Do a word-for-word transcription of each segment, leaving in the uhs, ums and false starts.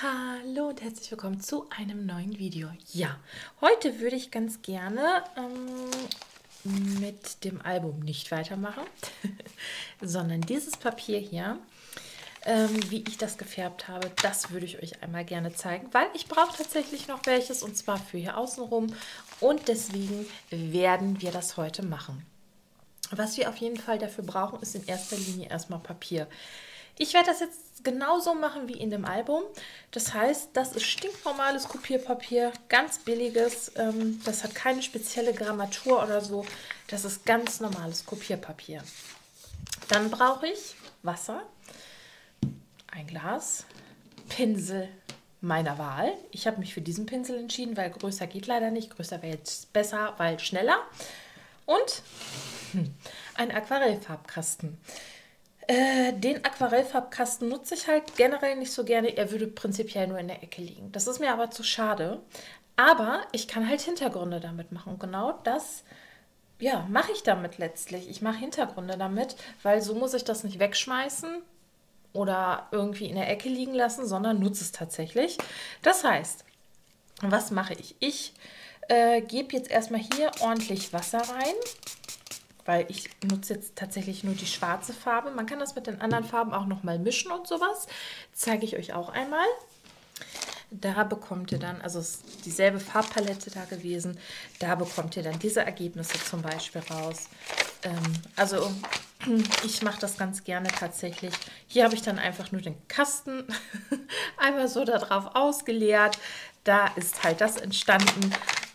Hallo und herzlich willkommen zu einem neuen Video. Ja, heute würde ich ganz gerne ähm, mit dem Album nicht weitermachen, sondern dieses Papier hier, ähm, wie ich das gefärbt habe, das würde ich euch einmal gerne zeigen, weil ich brauche tatsächlich noch welches und zwar für hier außenrum und deswegen werden wir das heute machen. Was wir auf jeden Fall dafür brauchen, ist in erster Linie erstmal Papier. Ich werde das jetzt genauso machen wie in dem Album. Das heißt, das ist stinknormales Kopierpapier, ganz billiges. Ähm, das hat keine spezielle Grammatur oder so. Das ist ganz normales Kopierpapier. Dann brauche ich Wasser, ein Glas, Pinsel meiner Wahl. Ich habe mich für diesen Pinsel entschieden, weil größer geht leider nicht. Größer wäre jetzt besser, weil schneller. Und hm, ein Aquarellfarbkasten. Äh, den Aquarellfarbkasten nutze ich halt generell nicht so gerne. Er würde prinzipiell nur in der Ecke liegen. Das ist mir aber zu schade. Aber ich kann halt Hintergründe damit machen. Und genau das, ja, mache ich damit letztlich. Ich mache Hintergründe damit, weil so muss ich das nicht wegschmeißen oder irgendwie in der Ecke liegen lassen, sondern nutze es tatsächlich. Das heißt, was mache ich? Ich äh, gebe jetzt erstmal hier ordentlich Wasser rein, weil ich nutze jetzt tatsächlich nur die schwarze Farbe. Man kann das mit den anderen Farben auch noch mal mischen und sowas. Zeige ich euch auch einmal. Da bekommt ihr dann, also es ist dieselbe Farbpalette da gewesen, da bekommt ihr dann diese Ergebnisse zum Beispiel raus. Ähm, also ich mache das ganz gerne tatsächlich. Hier habe ich dann einfach nur den Kasten einmal so darauf ausgeleert. Da ist halt das entstanden.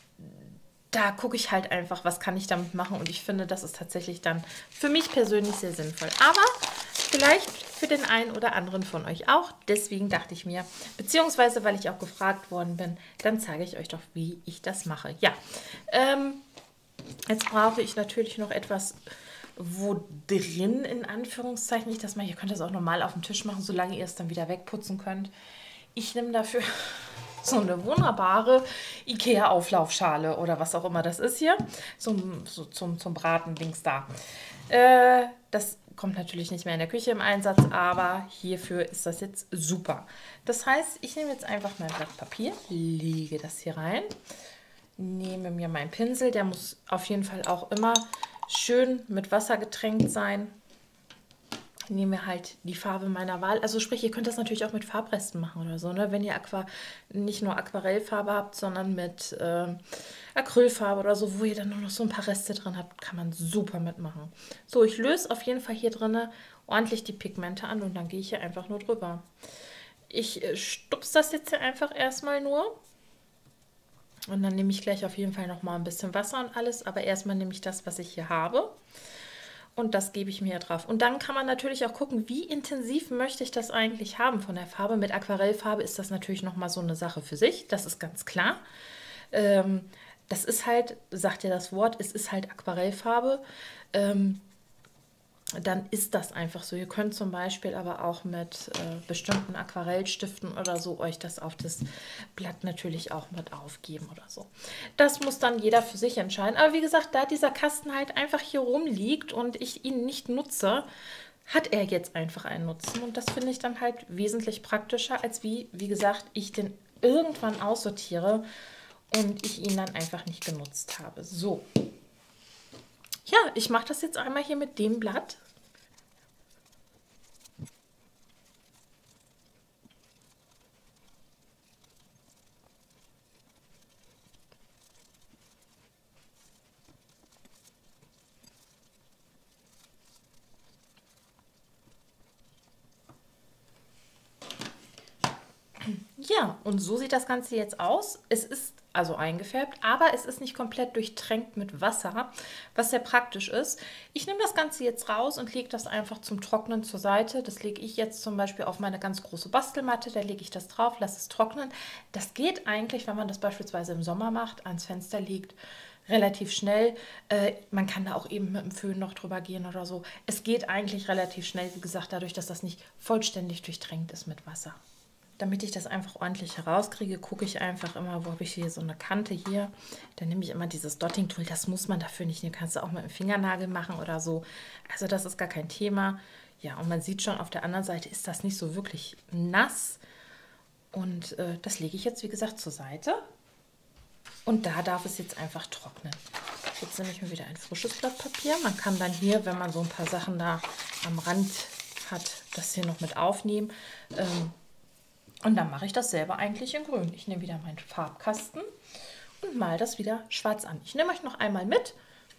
Da gucke ich halt einfach, was kann ich damit machen und ich finde, das ist tatsächlich dann für mich persönlich sehr sinnvoll. Aber vielleicht für den einen oder anderen von euch auch. Deswegen dachte ich mir, beziehungsweise weil ich auch gefragt worden bin, dann zeige ich euch doch, wie ich das mache. Ja, ähm, jetzt brauche ich natürlich noch etwas, wo drin, in Anführungszeichen, ich das mal, ihr könnt das auch normal auf dem Tisch machen, solange ihr es dann wieder wegputzen könnt. Ich nehme dafür so eine wunderbare Ikea-Auflaufschale oder was auch immer das ist hier, zum, so zum, zum Braten-Dings da. Äh, das kommt natürlich nicht mehr in der Küche im Einsatz, aber hierfür ist das jetzt super. Das heißt, ich nehme jetzt einfach mein Blatt Papier, lege das hier rein, nehme mir meinen Pinsel, der muss auf jeden Fall auch immer schön mit Wasser getränkt sein. Ich nehme halt die Farbe meiner Wahl. Also sprich, ihr könnt das natürlich auch mit Farbresten machen oder so, ne? Wenn ihr Aqua nicht nur Aquarellfarbe habt, sondern mit äh, Acrylfarbe oder so, wo ihr dann nur noch so ein paar Reste drin habt, kann man super mitmachen. So, ich löse auf jeden Fall hier drin ordentlich die Pigmente an und dann gehe ich hier einfach nur drüber. Ich äh, stupse das jetzt hier einfach erstmal nur. Und dann nehme ich gleich auf jeden Fall noch mal ein bisschen Wasser und alles, aber erstmal nehme ich das, was ich hier habe. Und das gebe ich mir hier drauf. Und dann kann man natürlich auch gucken, wie intensiv möchte ich das eigentlich haben von der Farbe. Mit Aquarellfarbe ist das natürlich nochmal so eine Sache für sich. Das ist ganz klar. Ähm, das ist halt, sagt ja das Wort, es ist halt Aquarellfarbe. Ähm, dann ist das einfach so. Ihr könnt zum Beispiel aber auch mit äh, bestimmten Aquarellstiften oder so euch das auf das Blatt natürlich auch mit aufgeben oder so. Das muss dann jeder für sich entscheiden. Aber wie gesagt, da dieser Kasten halt einfach hier rumliegt und ich ihn nicht nutze, hat er jetzt einfach einen Nutzen. Und das finde ich dann halt wesentlich praktischer, als wie, wie gesagt, ich den irgendwann aussortiere und ich ihn dann einfach nicht genutzt habe. So. Ja, ich mache das jetzt einmal hier mit dem Blatt. Ja, und so sieht das Ganze jetzt aus. Es ist also eingefärbt, aber es ist nicht komplett durchtränkt mit Wasser, was sehr praktisch ist. Ich nehme das Ganze jetzt raus und lege das einfach zum Trocknen zur Seite. Das lege ich jetzt zum Beispiel auf meine ganz große Bastelmatte. Da lege ich das drauf, lasse es trocknen. Das geht eigentlich, wenn man das beispielsweise im Sommer macht, ans Fenster legt, relativ schnell. Äh, man kann da auch eben mit dem Föhn noch drüber gehen oder so. Es geht eigentlich relativ schnell, wie gesagt, dadurch, dass das nicht vollständig durchtränkt ist mit Wasser. Damit ich das einfach ordentlich herauskriege, gucke ich einfach immer, wo habe ich hier so eine Kante hier. Dann nehme ich immer dieses Dotting-Tool, das muss man dafür nicht nehmen. Kannst du auch mit dem Fingernagel machen oder so. Also das ist gar kein Thema. Ja, und man sieht schon, auf der anderen Seite ist das nicht so wirklich nass. Und äh, das lege ich jetzt, wie gesagt, zur Seite. Und da darf es jetzt einfach trocknen. Jetzt nehme ich mir wieder ein frisches Blatt Papier. Man kann dann hier, wenn man so ein paar Sachen da am Rand hat, das hier noch mit aufnehmen. Ähm, und dann mache ich das selber eigentlich in grün. Ich nehme wieder meinen Farbkasten und male das wieder schwarz an. Ich nehme euch noch einmal mit.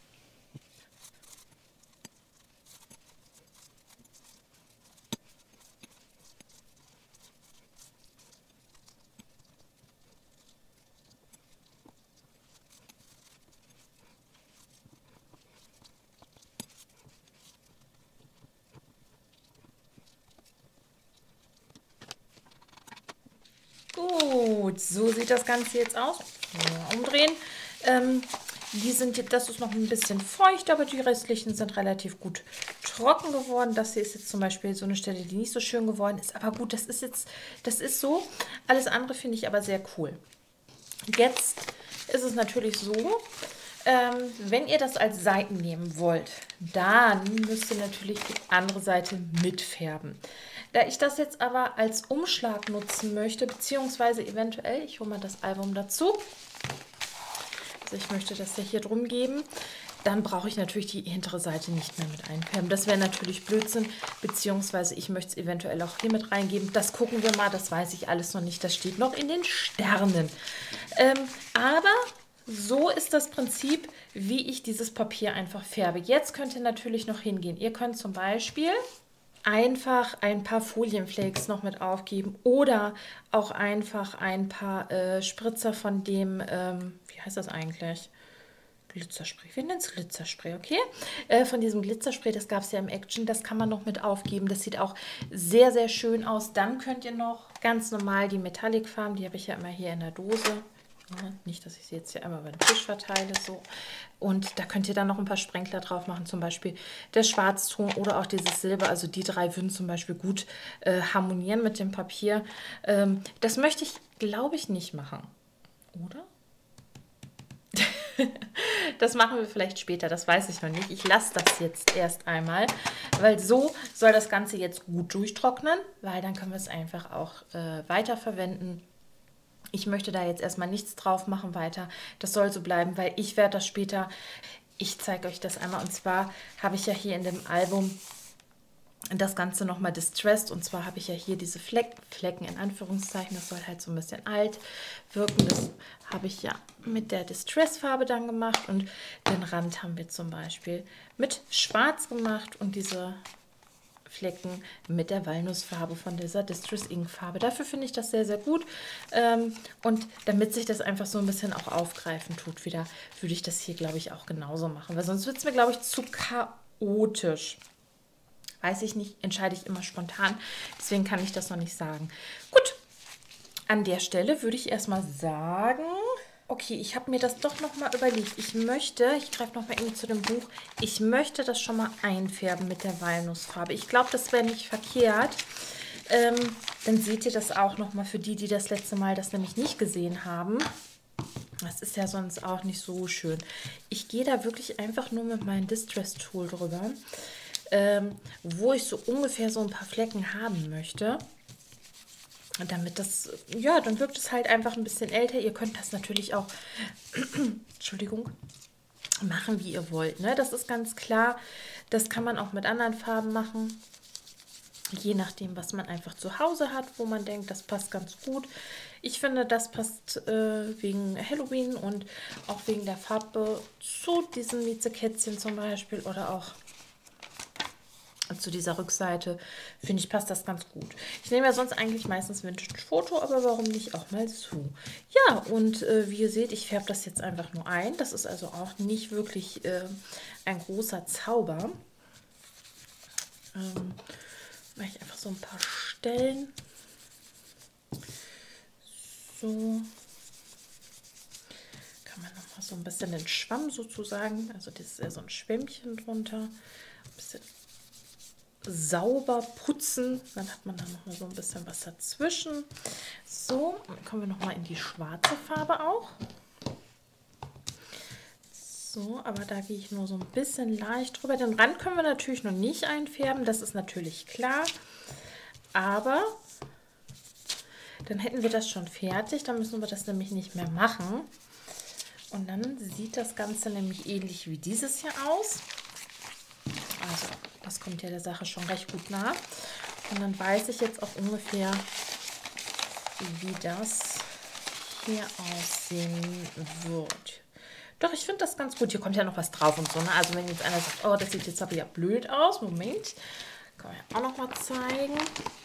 Gut, so sieht das Ganze jetzt aus. Umdrehen. Ähm, die sind, das ist noch ein bisschen feucht, aber die restlichen sind relativ gut trocken geworden. Das hier ist jetzt zum Beispiel so eine Stelle, die nicht so schön geworden ist. Aber gut, das ist jetzt, das ist so. Alles andere finde ich aber sehr cool. Jetzt ist es natürlich so, ähm, wenn ihr das als Seiten nehmen wollt, dann müsst ihr natürlich die andere Seite mitfärben. Da ich das jetzt aber als Umschlag nutzen möchte, beziehungsweise eventuell, ich hole mal das Album dazu, also ich möchte das ja hier drum geben, dann brauche ich natürlich die hintere Seite nicht mehr mit einfärben. Das wäre natürlich Blödsinn, beziehungsweise ich möchte es eventuell auch hier mit reingeben. Das gucken wir mal, das weiß ich alles noch nicht, das steht noch in den Sternen. Ähm, aber so ist das Prinzip, wie ich dieses Papier einfach färbe. Jetzt könnt ihr natürlich noch hingehen. Ihr könnt zum Beispiel einfach ein paar Folienflakes noch mit aufgeben oder auch einfach ein paar äh, Spritzer von dem, ähm, wie heißt das eigentlich? Glitzerspray. Wir nennen es Glitzerspray, okay? Äh, von diesem Glitzerspray, das gab es ja im Action, das kann man noch mit aufgeben. Das sieht auch sehr, sehr schön aus. Dann könnt ihr noch ganz normal die Metallic-Farben, die habe ich ja immer hier in der Dose. Ja, nicht, dass ich sie jetzt hier einmal über den Tisch verteile, so. Und da könnt ihr dann noch ein paar Sprenkler drauf machen, zum Beispiel der Schwarzton oder auch dieses Silber. Also die drei würden zum Beispiel gut äh, harmonieren mit dem Papier. Ähm, das möchte ich, glaube ich, nicht machen. Oder? Das machen wir vielleicht später, das weiß ich noch nicht. Ich lasse das jetzt erst einmal, weil so soll das Ganze jetzt gut durchtrocknen, weil dann können wir es einfach auch äh, weiterverwenden. Ich möchte da jetzt erstmal nichts drauf machen weiter. Das soll so bleiben, weil ich werde das später, ich zeige euch das einmal. Und zwar habe ich ja hier in dem Album das Ganze nochmal distressed. Und zwar habe ich ja hier diese Fleck, Flecken in Anführungszeichen. Das soll halt so ein bisschen alt wirken. Das habe ich ja mit der Distress-Farbe dann gemacht. Und den Rand haben wir zum Beispiel mit Schwarz gemacht. Und diese Flecken mit der Walnussfarbe von dieser Distress Ink Farbe. Dafür finde ich das sehr, sehr gut. Ähm, und damit sich das einfach so ein bisschen auch aufgreifen tut wieder, würde ich das hier, glaube ich, auch genauso machen. Weil sonst wird es mir, glaube ich, zu chaotisch. Weiß ich nicht, entscheide ich immer spontan. Deswegen kann ich das noch nicht sagen. Gut, an der Stelle würde ich erstmal sagen, okay, ich habe mir das doch noch mal überlegt. Ich möchte, ich greife noch mal irgendwie zu dem Buch, ich möchte das schon mal einfärben mit der Walnussfarbe. Ich glaube, das wäre nicht verkehrt. Ähm, dann seht ihr das auch noch mal für die, die das letzte Mal das nämlich nicht gesehen haben. Das ist ja sonst auch nicht so schön. Ich gehe da wirklich einfach nur mit meinem Distress Tool drüber, ähm, wo ich so ungefähr so ein paar Flecken haben möchte. Und damit das, ja, dann wirkt es halt einfach ein bisschen älter. Ihr könnt das natürlich auch, Entschuldigung, machen, wie ihr wollt. Ne? Das ist ganz klar. Das kann man auch mit anderen Farben machen. Je nachdem, was man einfach zu Hause hat, wo man denkt, das passt ganz gut. Ich finde, das passt äh, wegen Halloween und auch wegen der Farbe zu diesen Miezekätzchen zum Beispiel oder auch zu dieser Rückseite, finde ich, passt das ganz gut. Ich nehme ja sonst eigentlich meistens Vintage-Foto, aber warum nicht auch mal so? Ja, und äh, wie ihr seht, ich färbe das jetzt einfach nur ein. Das ist also auch nicht wirklich äh, ein großer Zauber. Ähm, mache ich einfach so ein paar Stellen. So. Kann man noch mal so ein bisschen den Schwamm sozusagen, also das ist ja so ein Schwämmchen drunter, ein bisschen sauber putzen, dann hat man da noch mal so ein bisschen was dazwischen. So, dann kommen wir noch mal in die schwarze Farbe auch. So, aber da gehe ich nur so ein bisschen leicht drüber. Den Rand können wir natürlich noch nicht einfärben, das ist natürlich klar. Aber Dann hätten wir das schon fertig. Dann müssen wir das nämlich nicht mehr machen. Und dann sieht das Ganze nämlich ähnlich wie dieses hier aus. Also das kommt ja der Sache schon recht gut nah. Und dann weiß ich jetzt auch ungefähr, wie das hier aussehen wird. Doch, ich finde das ganz gut. Hier kommt ja noch was drauf und so. Ne? Also wenn jetzt einer sagt, oh, das sieht jetzt aber ja blöd aus. Moment, kann man ja auch noch mal zeigen.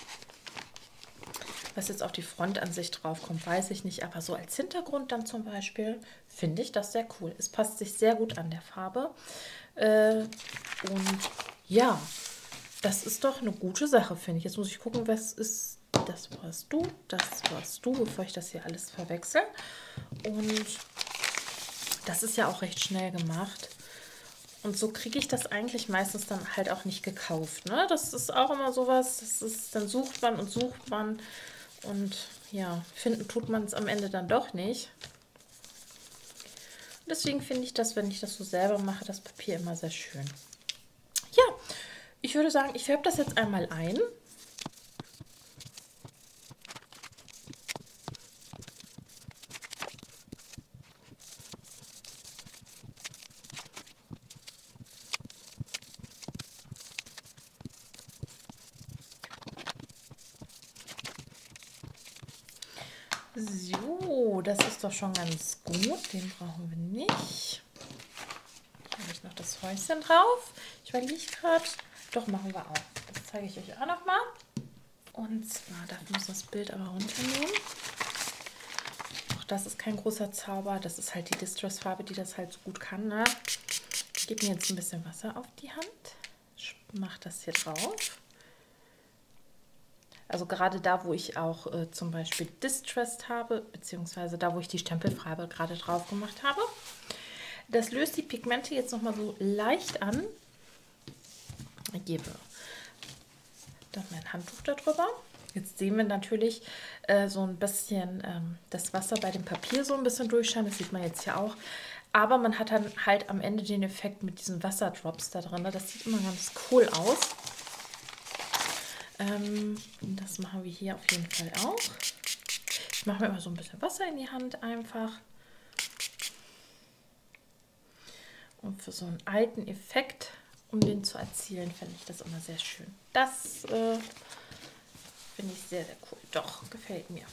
Was jetzt auf die Frontansicht drauf kommt, weiß ich nicht. Aber so als Hintergrund dann zum Beispiel finde ich das sehr cool. Es passt sich sehr gut an der Farbe. Äh, und ja, das ist doch eine gute Sache, finde ich. Jetzt muss ich gucken, was ist das warst du, das warst du, bevor ich das hier alles verwechsel. Und das ist ja auch recht schnell gemacht. Und so kriege ich das eigentlich meistens dann halt auch nicht gekauft. Ne? Das ist auch immer sowas, das ist, dann sucht man und sucht man. Und ja, finden tut man es am Ende dann doch nicht. Deswegen finde ich das, wenn ich das so selber mache, das Papier immer sehr schön. Ja, ich würde sagen, ich färbe das jetzt einmal ein. So, das ist doch schon ganz gut. Den brauchen wir nicht. Hier habe ich noch das Häuschen drauf. Ich überlege gerade. Doch, machen wir auch. Das zeige ich euch auch noch mal. Und zwar, da muss das Bild aber runternehmen. Auch das ist kein großer Zauber. Das ist halt die Distress-Farbe, die das halt so gut kann. Ne? Ich gebe mir jetzt ein bisschen Wasser auf die Hand. Ich mache das hier drauf. Also gerade da, wo ich auch äh, zum Beispiel Distressed habe, beziehungsweise da, wo ich die Stempelfarbe gerade drauf gemacht habe. Das löst die Pigmente jetzt nochmal so leicht an. Ich gebe dann mein Handtuch darüber. Jetzt sehen wir natürlich äh, so ein bisschen ähm, das Wasser bei dem Papier so ein bisschen durchscheinen. Das sieht man jetzt hier auch. Aber man hat dann halt am Ende den Effekt mit diesen Wasserdrops da drin. Das sieht immer ganz cool aus. Ähm, das machen wir hier auf jeden Fall auch. Ich mache mir immer so ein bisschen Wasser in die Hand einfach. Und für so einen alten Effekt, um den zu erzielen, finde ich das immer sehr schön. Das äh, finde ich sehr, sehr cool. Doch, gefällt mir.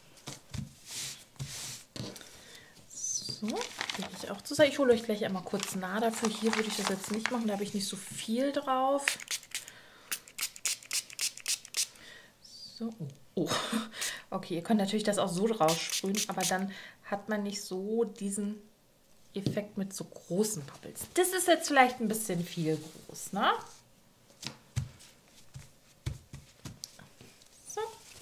So, gebe ich auch zu. Ich hole euch gleich einmal kurz nah dafür. Hier würde ich das jetzt nicht machen, da habe ich nicht so viel drauf. So, oh, oh. Okay, ihr könnt natürlich das auch so drauf sprühen, aber dann hat man nicht so diesen Effekt mit so großen Bubbles. Das ist jetzt vielleicht ein bisschen viel groß, ne? So.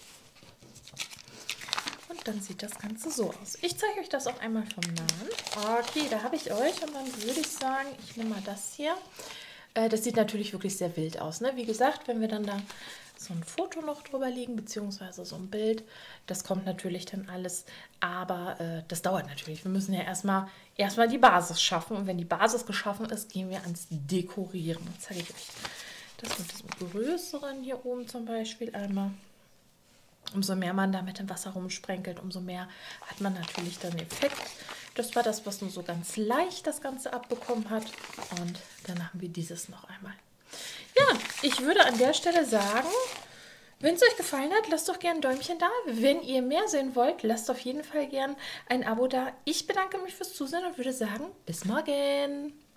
Und dann sieht das Ganze so aus. Ich zeige euch das auch einmal vom Nahen. Okay, da habe ich euch und dann würde ich sagen, ich nehme mal das hier. Äh, das sieht natürlich wirklich sehr wild aus, ne? Wie gesagt, wenn wir dann da so ein Foto noch drüber liegen, beziehungsweise so ein Bild. Das kommt natürlich dann alles, aber äh, das dauert natürlich. Wir müssen ja erstmal erstmal die Basis schaffen und wenn die Basis geschaffen ist, gehen wir ans Dekorieren. Jetzt zeige ich euch das mit diesem größeren hier oben zum Beispiel einmal. Umso mehr man da mit dem Wasser rumsprenkelt, umso mehr hat man natürlich dann Effekt. Das war das, was nur so ganz leicht das Ganze abbekommen hat. Und dann haben wir dieses noch einmal. Ja, ich würde an der Stelle sagen, wenn es euch gefallen hat, lasst doch gerne ein Däumchen da. Wenn ihr mehr sehen wollt, lasst auf jeden Fall gerne ein Abo da. Ich bedanke mich fürs Zusehen und würde sagen, bis morgen.